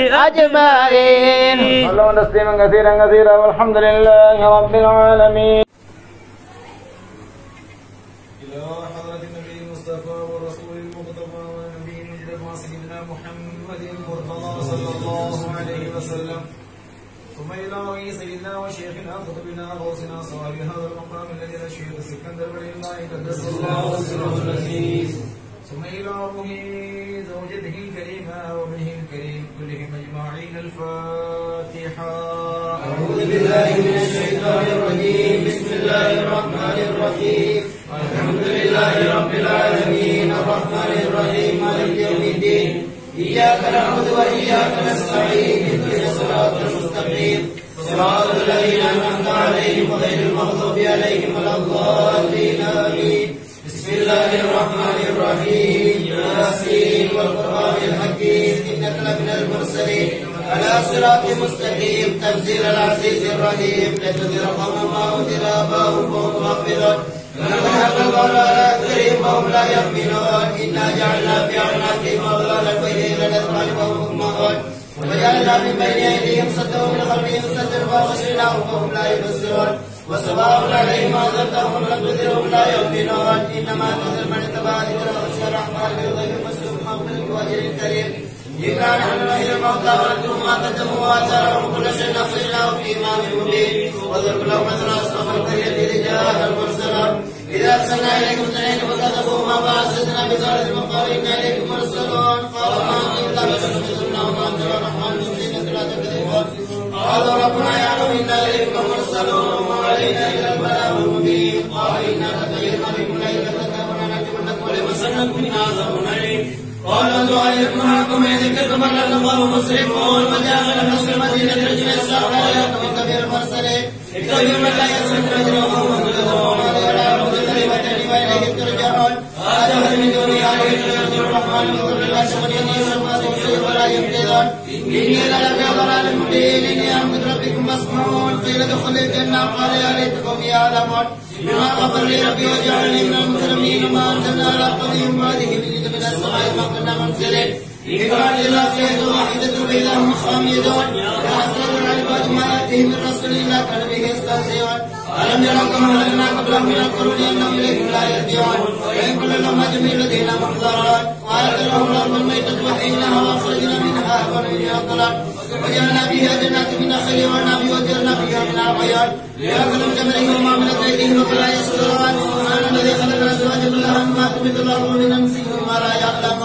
أجمعين. اللهم تسليما كثيرا كثيرا والحمد لله رب العالمين. إلى حضرة النبي المصطفى والرسول المقتفى والنبي المجتبى سيدنا محمد المرتضى صلى الله عليه وسلم، ثم إلى سيدنا وشيخنا خطبنا غوثنا صاحب هذا المقام الذي الشيخ السكندر بن الله قدس الله سره العزيز، ثم إلى روحه زوجته الكريمة وابنه الكريم كلهم أجمعين. الفاتحة. أعوذ بالله من الشيطان الرجيم. بسم الله الرحمن الرحيم. الحمد لله رب العالمين الرحمن الرحيم مالك يوم الدين. إياك نعبد وإياك نستعين. اهدنا الصراط المستقيم صراط الذين أنعمت عليهم غير المغضوب عليهم ولا الضالين آمين. بسم الله الرحمن الرحيم. ياسين والقرآن الحكيم إنك لمن المرسلين على صراط مستقيم تنزيل العزيز الرحيم. لتنذر قوما ما أنذر آباؤهم فهم غافلون ولقد حق القول على أكثرهم وهم لا يؤمنون. إنا جعلنا في أعناقهم أغلالا وإلى الأذقان فهم مقمحون وجعلنا من بين أيديهم سدا ومن خلفهم سدا فأغشيناهم فهم لا يبصرون. وسواء عليهم أنذرتهم أم لم تنذرهم لا يؤمنون. إنما تنذر من اتبع ذكر وخشي الرحمن بالغيب فبشره بمغفرة وأجر كريم. إنا نحن نحيي الموتى ونكتب ما قدموا وآثارهم وكل شيء أحصيناه في إمام مبين. واذكر لهم مثل أصحاب القرية إذ جاءها المرسلون إذا أرسلنا إليكم اثنين فكذبوهما فعززنا بثالث وقالوا إنا إليكم مرسلون. قالوا ما أنتم إلا بشر مثلنا وما أنزل الرحمن من شيء لا تكذبون. قالوا ربنا يعلم إنا إليكم مرسلون وعلينا إلى البلاغ المبين. قال إنا تطيرنا بكم لئن كذبتم لنجمنكم ولمسنكم من عذاب أليم. قالوا طائركم معكم إذ كنتم أنكم قوم مسرفون. وجاءنا نفس المدينة رجل يسعى ويأتوا من كبير المرسلين اكتبوا من لا يسرف رجلهم ومن لا يعبد كلمة وإليه ترجعون. هذا من دون آله يرجو الرحمن وذر الله شمن ينير المسيح ولا يمتدون. إني لفي ضلال مبين. إني أحمد ربكم فاسمعون. قيل ادخل الجنة قال يا ليتكم يعلمون بما غفر لي ربي وجعلني من المكرمين. وما أنزلنا على قوم بعده من السماء ما كنا منزلين. إن كان إلا صيحة واحدة فإذا هم خامدون. يحسب العباد ما يأتيهم من رسول إلا كانوا به يستهزئون. ألم يروا كما أهلكنا قبلهم من القرون أنهم إليهم لا يرجعون. وإن كل لما جميع لدينا محضرات. وآية لهم الأرض الميتة وحييناها وأخرجنا منها ومنها طلعا. وجعلنا فيها جنات من نخيل وعنب وجعلنا فيها من عطيان ليأكلوا من ثمره وما عملت أيديهم فلا يشكرون. سبحان الذي خلق الأزواج كلها مما تنبت الأرض من أنفسهم وما لا يعلمون.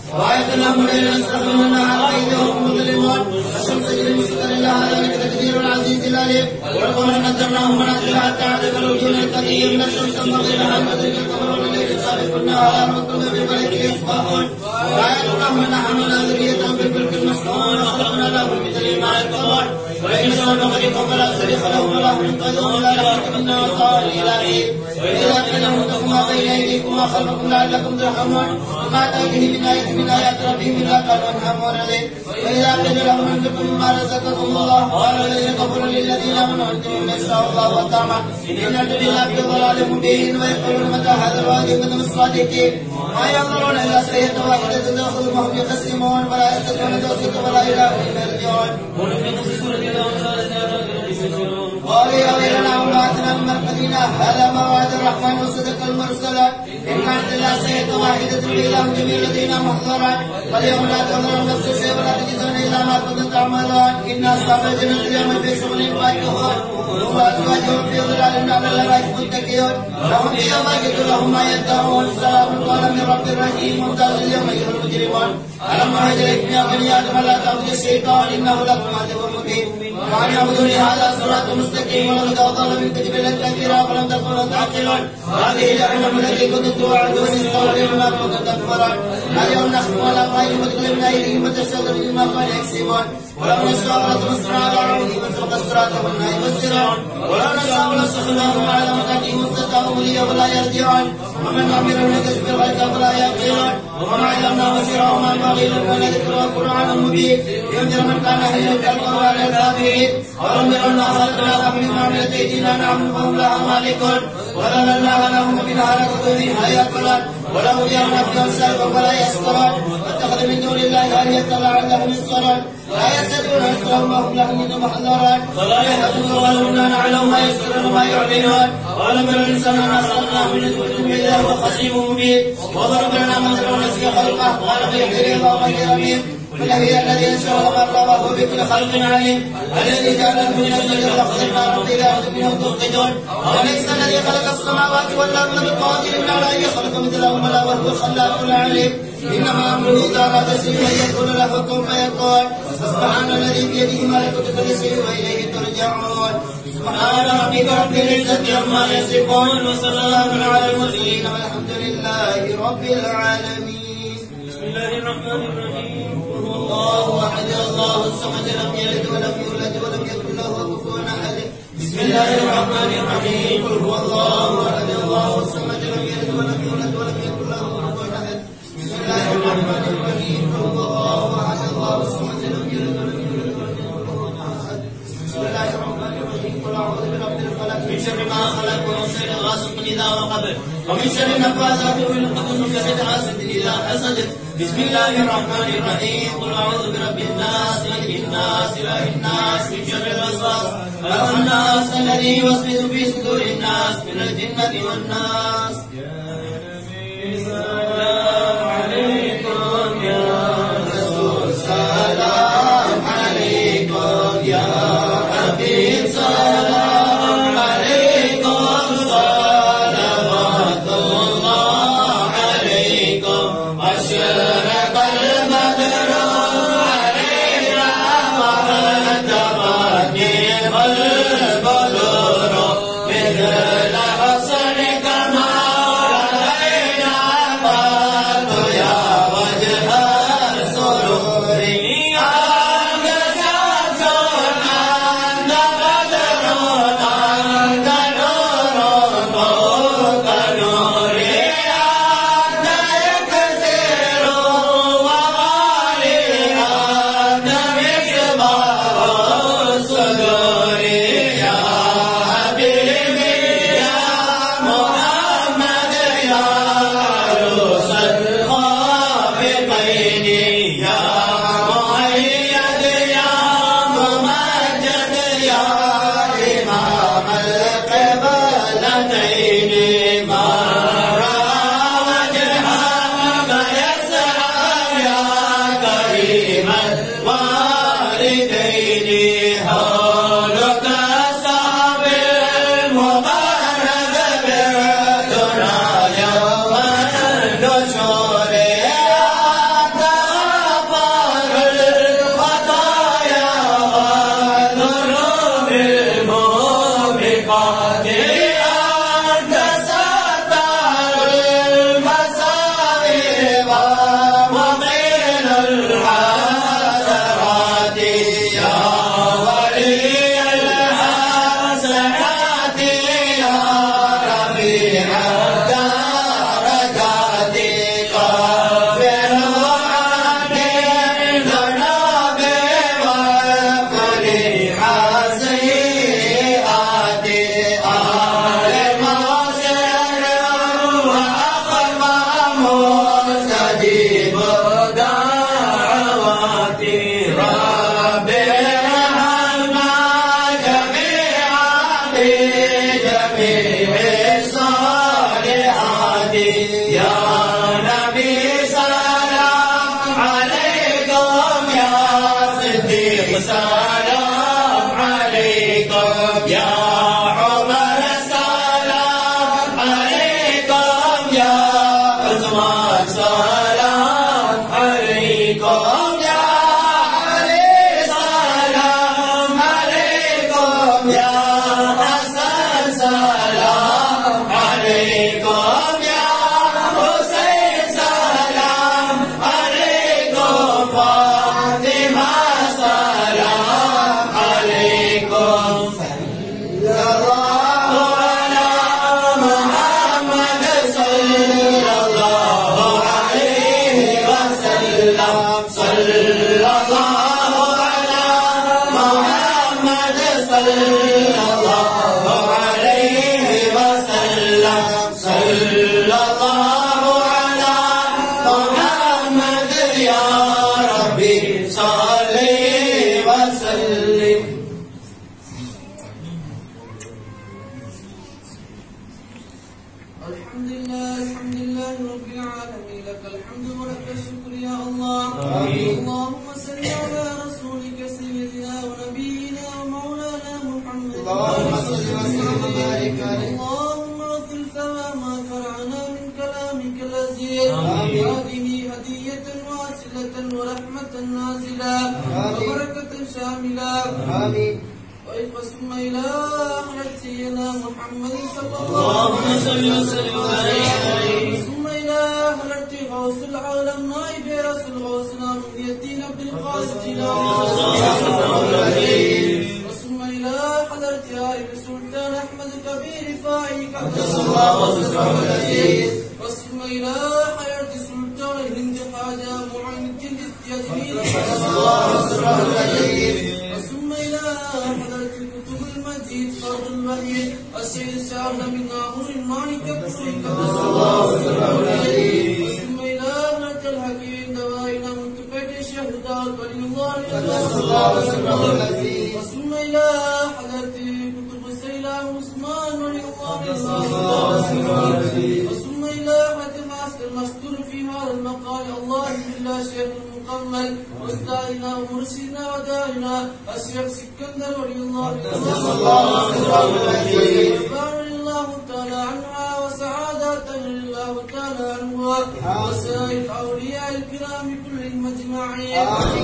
وآية لهم الليل نستغفر النهار أيديهم مظلمون الشمس تجري مستقر لها ذلك تقدير العزيز العليم والقمر قدرناه منازل حتى عاد كالرجل القديم من الشمس تنبغي لها أن تدرك القمر والليل سابق النهار والقمر بفلك يسبحون وآية لهم أن حملنا ذرية في الفلك المشحون وخلقنا لهم من مثل ما يركبون وإن شاء نغرقهم فلا صريخ لهم ولا هم ينقذون لا يحرك منا وطار إلهي وإذا قيل لهم اتقوا ما بين أيديكم وخلفكم لعلكم ترحمون وما تأتيه من آية من آيات ربهم إلا قالوا أنعموا عليه وإذا قيل لهم انفقوا مما رزقكم الله قالوا الذين كفروا للذين آمنوا أنتم ما شاء الله وطعما إن الذين في ضلال مبين ويقولون متى هذا الوعد إن كنتم صادقين ما ينظرون إلى سيئة واحدة تأخذهم وهم يقسمون ولا يستطيعون توصية ولا إلى أولئك يرجعون قالوا يا ويلنا أمهاتنا من مرقدنا هذا ما وعد الرحمن وصدق المرسلات إن كانت إلا سيئة واحدة فإذا جميع لدينا محضرات واليوم لا تنظر نفس شيء ولا تجزون إلا ما كنتم تعملون إن أصحاب الجنة اليوم في شغل فاكهون وأزواجهم في ظلال على الأرائك متكئون لهم فيها ما يجد لهم ما يدعون سلام قولا من رب رحيم ممتاز اليوم أيها المجرمون ألم أعهد إليكم يا بني آدم لا تعبدوا الشيطان إنه لكم عدو مبين وأن اعبدوني هذا صراط مستقيم ولقد أضل منكم جبلا كثيرا فلم تكونوا تعقلون هذه جهنم التي كنتم توعدون استغفروا ما كنتم تكفرون اليوم نختم على أفواههم وتكلمنا أيديهم وتشهد بما كانوا يكسبون ولو نشاء لطمسنا على أعينهم فسوق الصراط والنار يبصرون ولو نشاء لسخناهم على مكانهم واستطاعوا لي ولا يرجعون ومن أمره نكسب الغيث فلا يعقلون وما علمناه سرا وما ينبغي له ولا ذكر وقرآن مبين ينذر من كان حيا كالقول على الكافرين ولم يروا أنا خلقنا لهم من عملة أيدينا نعمل فهم لها مالكون وذللناها لهم منها لكتبها يأكلون ولو يرون فيهم سلفا فلا يسكرون واتخذ من دون الله آلهة لعلهم ينصرون لا يستطيعون يسرهم وهم لهم من محذرون ولا يحزنون ولو لا نعلم ما يسرون وما يعلنون ولم يروا الإنسان أن خلقناه من نطفة إذا هو خصيم مبين وضرب لنا مثلا ونسي خلقه قال فيحيي الله غير مين قل هي الذي انشأ الخلق وهو بكل خلق عليم الذي جعل لكم من الشجر الاخضر نارا اذا انتم منه توقدون وليس الذي خلق السماوات والارض بقادر على ان يخلق مثلهم ولا وهو الخلاق العليم انما امره اذا اراد شيئا ان يقول له كن فيكون سبحان الذي بيده ملكوت كل شيء واليه ترجعون سبحان ربك رب العزه عما يصفون وسلام على المرسلين والحمد لله رب العالمين. بسم الله الرحمن الرحيم. الله احد الله الصمد لم يلد ولم يولد ولم يكن له كفوا احد. بسم الله الرحمن الرحيم. قل هو الله احد الله الصمد لم يلد ولم يولد ولم يكن له كفوا احد. بسم الله الرحمن الرحيم. قل هو الله احد الله الصمد لم يلد ولم يولد ولم يكن له كفوا احد. بسم الله الرحمن الرحيم. قل اعوذ برب الفلق من شر ما خلق ومن شر غاسق اذا وقب ومن شر النفاثات في العقد ومن شر حاسد اذا حسد. بسم الله الرحمن الرحيم. قل اعوذ برب الناس ملك الناس اله الناس من شر الوسواس الخناس الذي يوسوس في صدور الناس من الجنة والناس. سلام عليكم يا رسول سلام عليكم يا حبيب سلام عليكم صلوات الله عليكم أشرق البدر علينا وهتفني البدر مثل حسنك ما رأينا قط يا وجه السرور يا جزاك أنت بدر أنت نور فوق نوري أنت يكسر وغالي أنت مصباح الصدور يا حبيبي يا محمد يا عروس الخافقين يا مؤيد يا ممجد يا إمام القبلتين ما رأى وجهك يسعى يا كريم الوالدين هولك صعب المبارك بردنا يوم النشور أنت يا عمر سلام عليكم يا عثمان سلام عليكم يا علي سلام عليكم يا حسن سلام عليكم يا حسين سلام عليكم فاطمة سلام عليكم صلى الله على محمد صلى الله عليه وسلم صلى الله على محمد صلى الله عليه وسلم صلى الله على محمد يا ربي صل وسلم. الحمد لله الحمد لله رب العالمين لك الحمد ولك الشكر يا الله. اللهم صل على رسولك سيدنا ونبينا ومولانا محمد. اللهم صل وسلم وبارك عليه. اللهم اغفر ثوى ما قرأنا من كلامك العزيز. هذه هدية واصلة ورحمة نازلة وبركة شاملة. آمين. واسم إلى أحمد سيدنا محمد صلى الله اللهم صل وسلم وبارك عليه. ثم إلى حضرة غوث العالم نائب رسول غوثنا محي الدين عبد القادر جيلاني. ثم إلى حضرة عائب السلطان أحمد كبير رفاعي قدس الله سره العزيز. ثم إلى حضرة سلطان الهند خواجة معين الدين التجميل قدس الله سره العزيز. ثم إلى حضرة الكتب المجيد فرد الوحيد السيد شعر من ناهور المانك الكسري قدس الله سره العزيز. ثم إلى حضرة الحكيم دوائنا منتفق الشهداء ولي الله قدس الله سره العزيز. ثم إلى حضرة كتب السيلام عثمان ولي الله قدس الله سره العزيز. ثم إلى حضرة المعسكر المذكور في هذا المقام الله بالله شيخ المكمل أستاذنا ومرشدنا وداعنا الشيخ سكندر ولي الله قدس الله سره العزيز. رضوان الله تعالى عنها وسعادة لله تعالى عنها وسائر الأولياء الكرام كلهم أجمعين.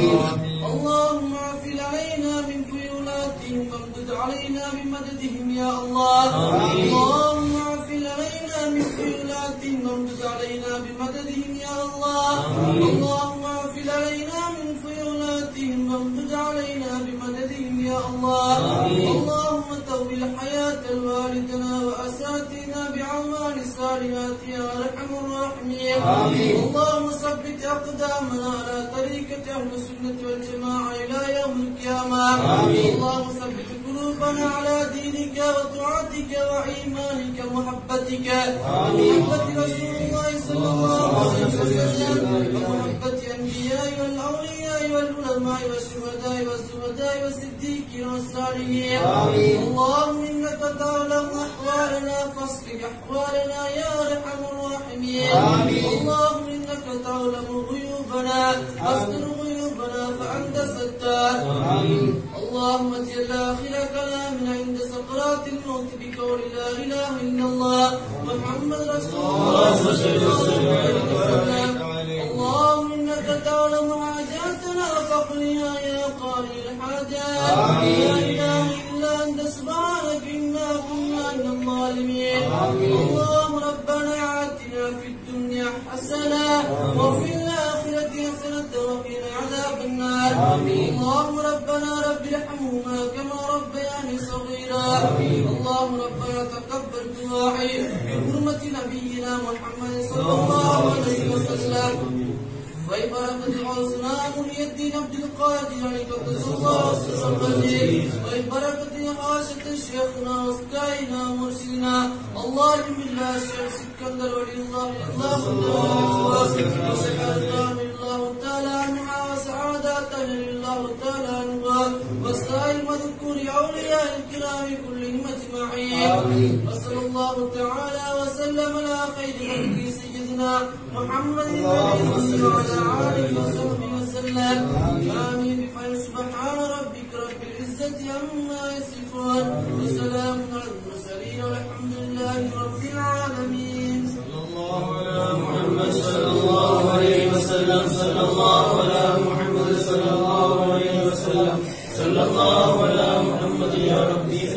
اللهم اغفر علينا من فيولاتهم وامدد علينا بمددهم يا الله. اللهم اغفر علينا من فيولاتهم وامدد علينا بمددهم يا الله. اللهم اغفر علينا من فيولاتهم وامدد علينا بمددهم يا الله. اللهم طول حياة الوالدنا وأساتذتنا بعمال الصالحات يا أرحم الراحمين. اللهم ثبت أقدامنا على طريقة أهل السنة والجماعة إلى يوم القيامة. اللهم ثبت قلوبنا على دينك وطاعتك وإيمانك ومحبتك ومحبة رسول الله صلى الله عليه وسلم ومحبة الأنبياء والأولياء والعلماء والشهداء والزهداء والصديقين والصالحين. اللهم إنك تعلم أحوالنا فاصلح أحوالنا يا أرحم الراحمين. اللهم إنك تعلم غيوبنا فاستر غيوبنا فأنت ستار. اللهم اجعل آخر كلامنا عند سكرات الموت بقول لا إله إلا الله محمد رسول الله صلى الله عليه وسلم. اللهم إنك تعلم حاجاتنا فاقضها يا قاضي الحاجات. لا إله إلا أنت سبحانك إنا كنا من الظالمين. اللهم ربنا آتنا في الدنيا حسنة وفي الآخرة حسنة وقنا عذاب النار. اللهم ربنا رب ارحمهما كما ربياني صغيرا. اللهم ربنا تقبل دعائي بحرمة نبينا محمد صلى الله عليه وسلم. وبركة غوثنا محي الدين عبد القادر قدس الله سره العزيز. وبركة حاشة شيخنا واستاذنا ومرشدنا الله بالله الشيخ سكندر ولي الله الله وسعادة الله تعالى عنها وسعادة لله تعالى عنها وسائر مذكور أولياء الكرام كلهم أجمعين. وصلى الله تعالى وسلم على خير خلقه سيدنا محمد وعلى آله وصحبه وسلم. آمين. بفضل سبحان ربك رب العزة العزة عما يصفون وسلام على المرسلين والحمد لله رب العالمين. صلى الله على محمد صلى الله عليه وسلم. صلى الله على محمد صلى الله عليه وسلم. صلى الله على محمد يا ربي.